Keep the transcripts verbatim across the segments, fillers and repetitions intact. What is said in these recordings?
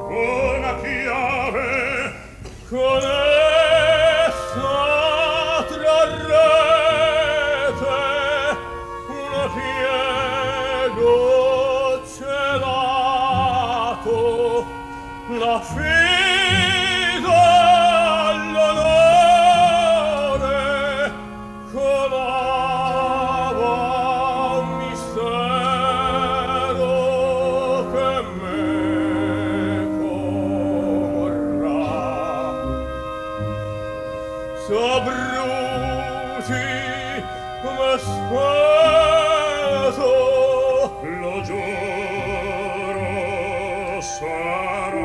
una chiave con essa trarrete una piego celato, la fida all'onore colava un mistero che me vorrà. S'abbruci come speso, lo giuro sarà.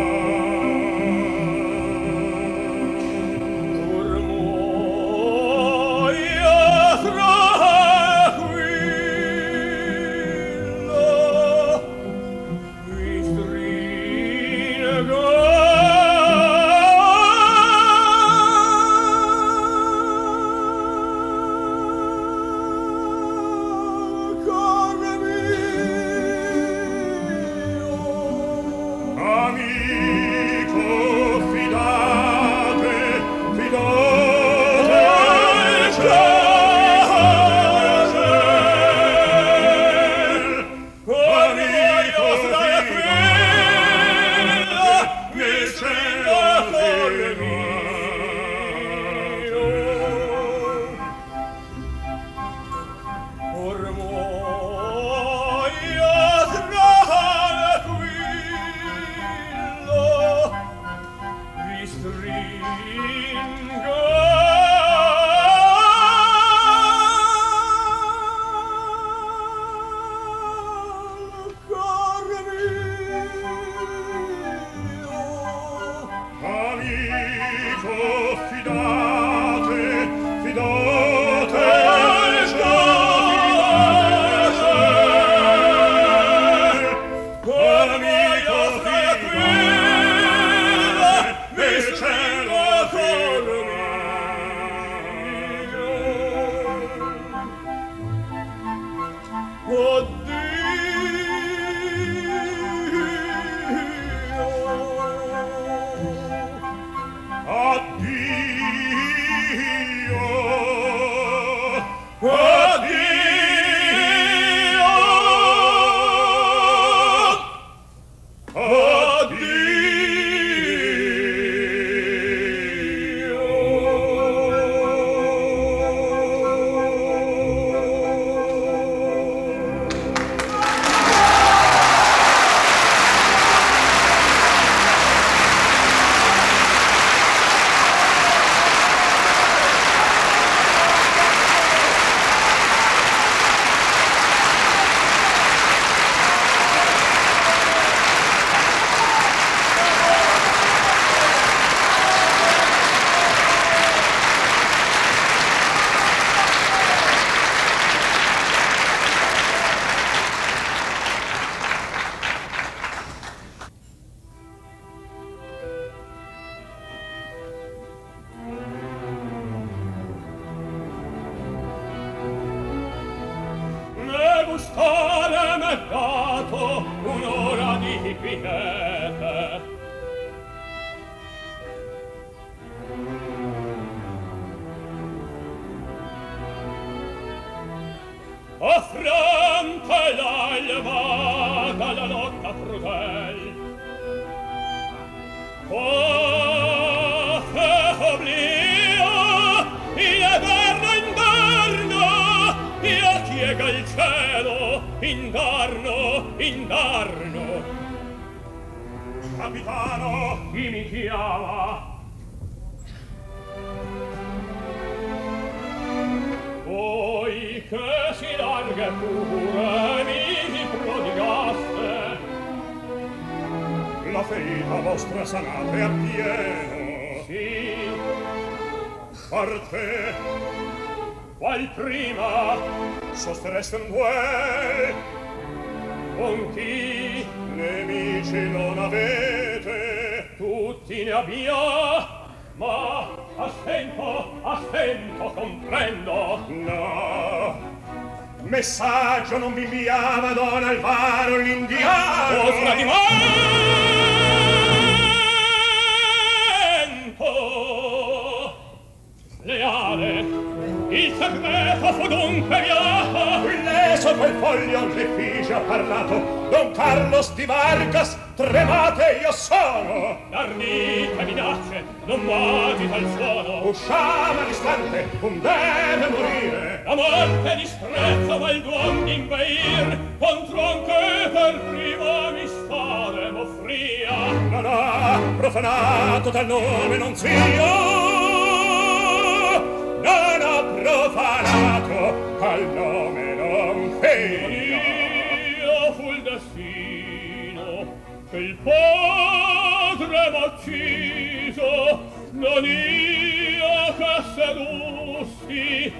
Sosterreste un duel con chi nemici non avete, tutti ne abbia, ma a stento, a stento comprendo. No, messaggio non mi inviava Don Alvaro l'indiano. Ostra di me! voglio l'effigie ha parlato, Don Carlo di Vargas, tremate io sono. L'ardite minacce, non m'agita il suono. Usciamo all'istante, un deve morire. La morte disprezza, ma il duom d'inveir, contro anche per prima mi stare m'offria. Non ha profanato tal nome non zio, non ho profanato tal nome non fia. Io fu il destino che il padre m'ha ucciso, non io che sedussi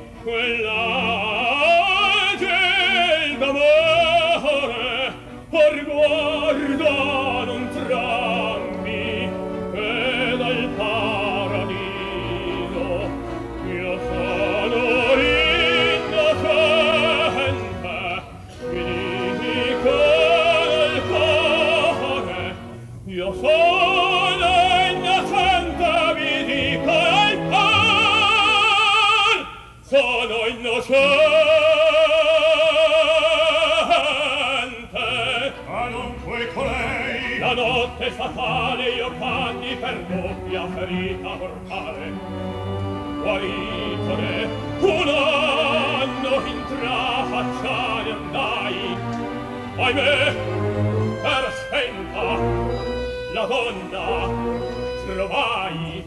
quell'angel d'amore, or guarda non trammi che dal paradiso io sono innocente, mi dico nel cuore, io sono innocente, mi dico nel cuore, sono innocente. Ma non puoi colei La notte fatale io canni per doppia ferita mortale. Guaritone, un anno in trafacciare andai, ahimè, per spenta la donna trovai.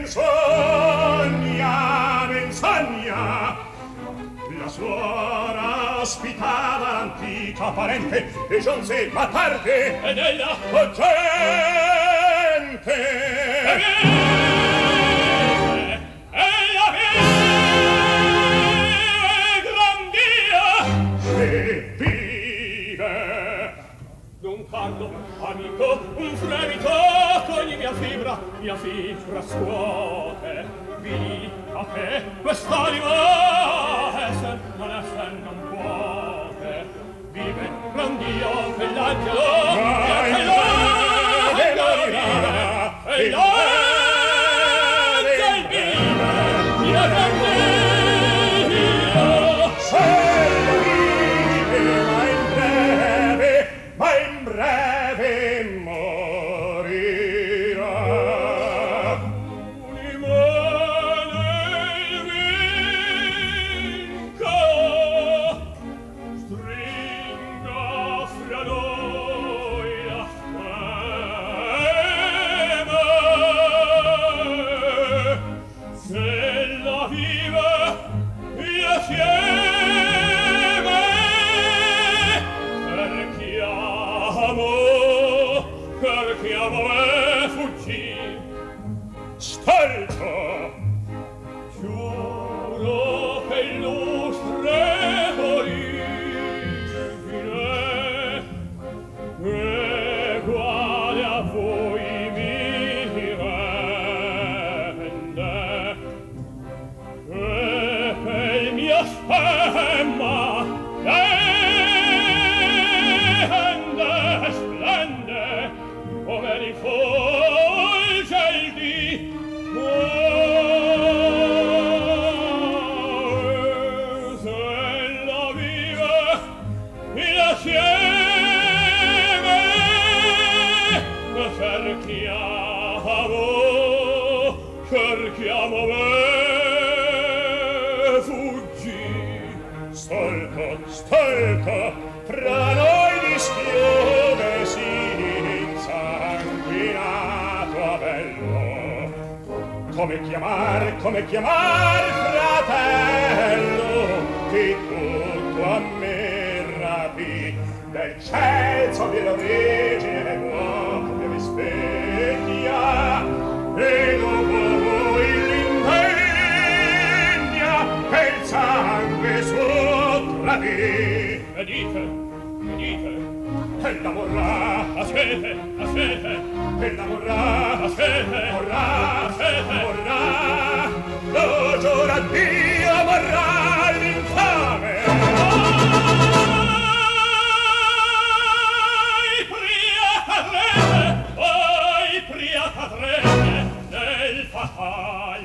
Menzogna, menzogna, la suora ospitava l'antica parente e giunse ma tarde Ed ella o gente. e vive, ella vive, gran Dio. E vive. Don Carlo, amico, un fremito cogli mia fibra, mia fibra scuote. Vidi a te quest'anima esser, non esser non puote. Vive gran Dio che l'angelo, Ma che il l'angelo vive, vive, e il l'angelo vive, mia gran Dio. Se vive, ma in breve, ma in breve morirà. Stolto, Giuro che illustre origine eguale a voi mi rende, e per il mio stemma rende e splende come rifulge il dì. Cerchiamo me, fuggi. stolto, stolto, fra noi dischiude si insanguinato avello. Come chiamar, come chiamar fratello, che tutto a me rapì, del Celso dell'origine del uomo che mi spegna, e dopo voi l'indegna che il sangue suo tradì. E dite, e dite, E la morrà, a sete, a sete, e la morrà, a sete, morrà, a sete. morrà, lo giura Dio, morrà l'infame. Oi, pria cadrete, oi, pria cadrete, nel fatal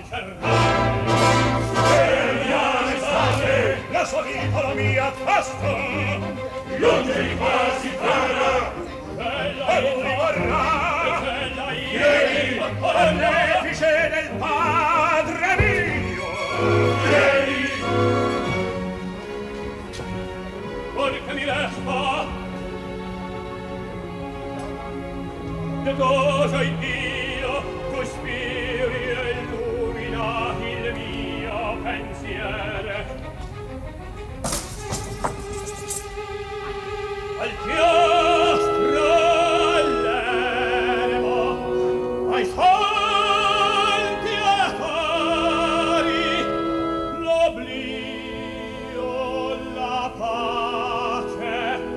cercare. La sua vita la mia tasto giunge di quasi terra, e rimarrà ieri arnefice del padre mio. Ieri Porca mi resta pietoso Iddio, tu spiri e illumina il mio pensiere. Al chiostro all'eremo, ai santi altari, l'oblio, la pace,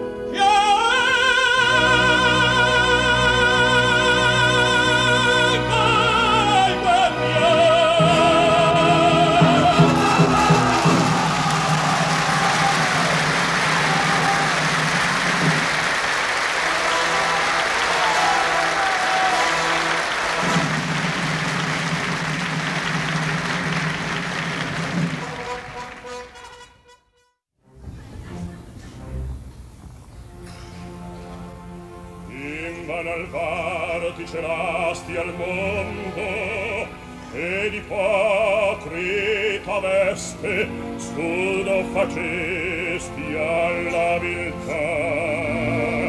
Invano Alvaro ti celasti al mondo, ed ipocrita veste scudo facesti alla viltà.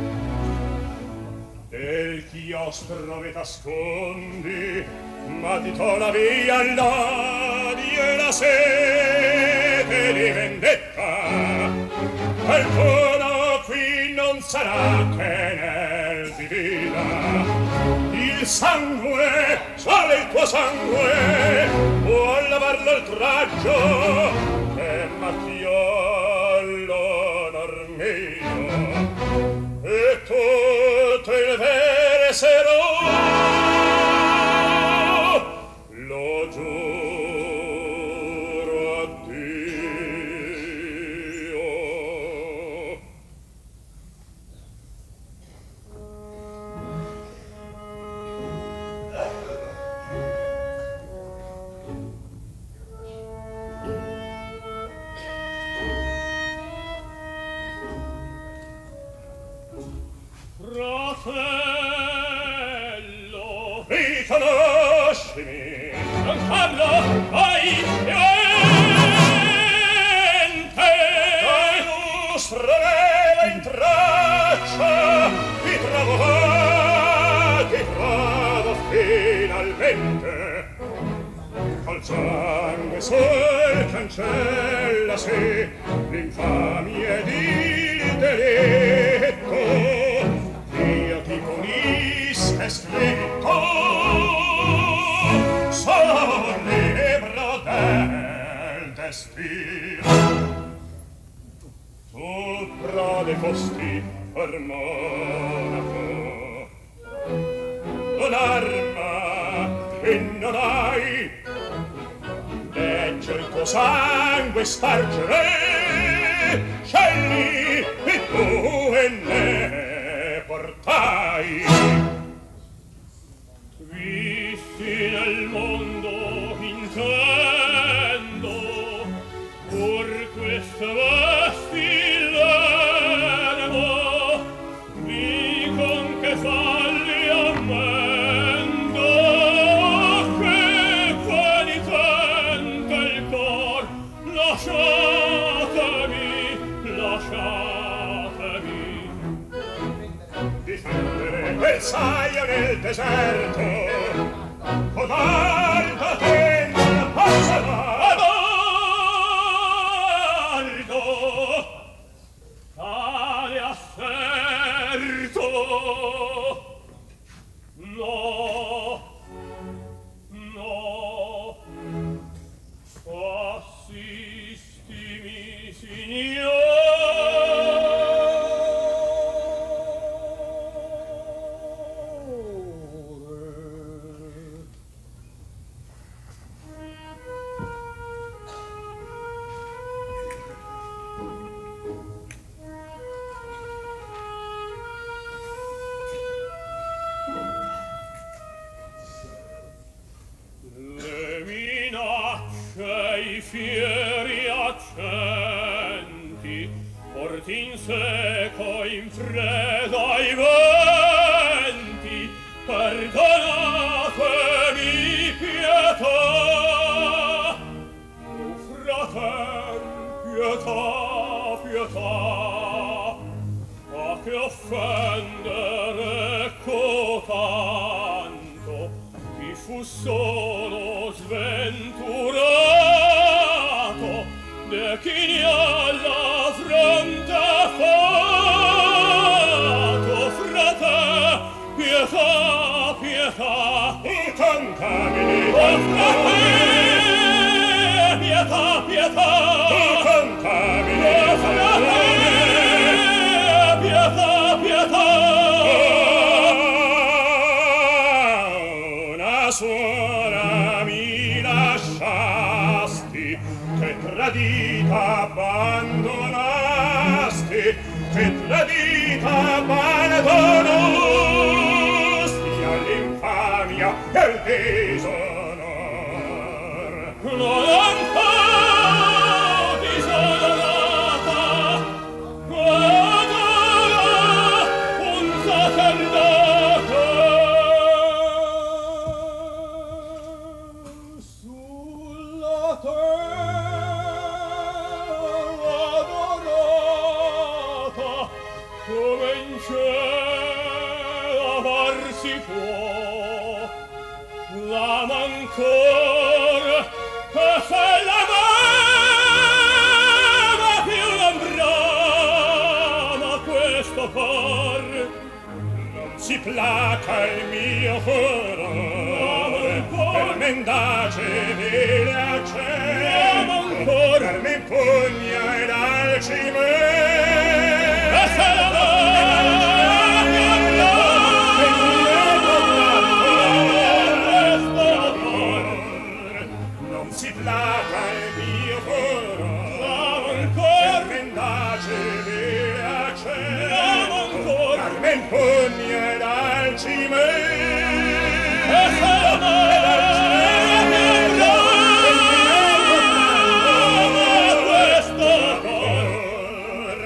Del chiostro ve t'ascondi, ma ti torna via l'odio e la sete di vendetta. Qualcuno qui non sarà che nel divina. Il sangue, solo il tuo sangue, può lavar l'oltraggio che macchiò l'onor mio. E tutto il vere serò, lo giuro a Dio. Fratello, Riconoscimi, Don Carlo, vai, niente! dai lustrereva in traccia, ti trovo, ti trovo finalmente. Col sangue sul cancellasi l'infamia ed il delitto. Io ti punisca scritto sul libro del destino. Tu prode fosti per monaco, un'arma che non hai, legge il tuo sangue spargere, scegli e tu e ne portai. Visti nel mondo intendo, pur questa vestillemo, dicon che falli ammendo, che penitente il cor, lasciatemi, lasciatemi. Difendere quel saio nel deserto, con alta tenda passerà. Adaldo, tale asserto, no, no, assistimi, Signore. I fieri accenti, or porti in seco in preda ai venti, perdonatemi pietà. O fratel, pietà, pietà, a che offendere cotanto, chi fu solo sventurato, de chi alla fronte fato. Frate, pietà, pietà, o cantabile, o frate, pietà, pietà, o cantabile, o frate, pietà, pietà. Una suora mi lasciasti, che tradita abbandonasti, che tradita abbandonasti all'infamia e al disonor. Non ancora disonorata, adora un sacerdote sulla terra adorata, come in cielo amar si può. L'ama ancora, e se l'amava più non brama questo cor. Non si placa il mio furore per mendace vile accenti, per me impugna ed alcime. E se l'amava più non non si placa il mio furore per mendace vile accenti, per me impugna ed alcime. e se l'amava questo cor.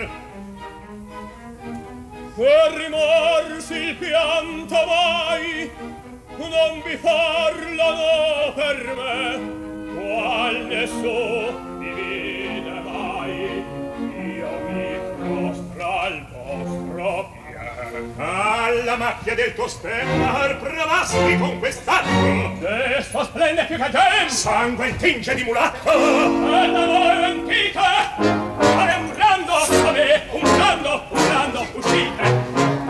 Per rimorsi il pianto mai non vi parlano per me, qual ne so divine mai, io mi prostro al vostro piede. Alla macchia del tuo stemma provasti con quest'atto, Desto splende più che tem, sangue tinge di mulatto. e da voi mentite, fare un brando, a me un brando, un brando, uscite.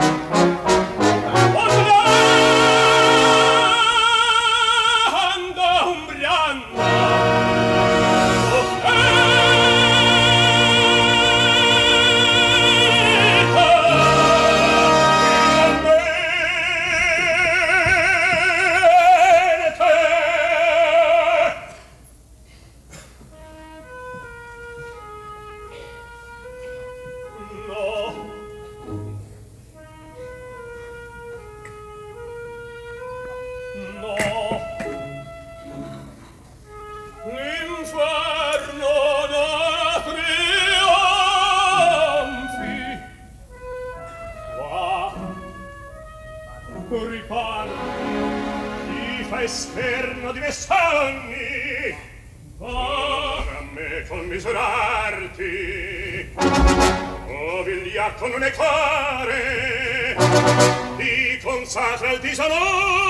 Esterno di me sogni, ora a me commisurarti, o vigliacco non è cuore, ti consacra il disonore.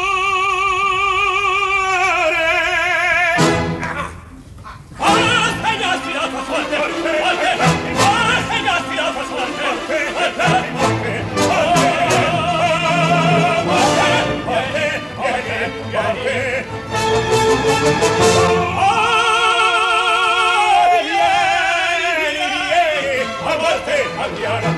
Ah, segnasti la tua sorte, ah, segnasti la tua sorte, a volte andiamo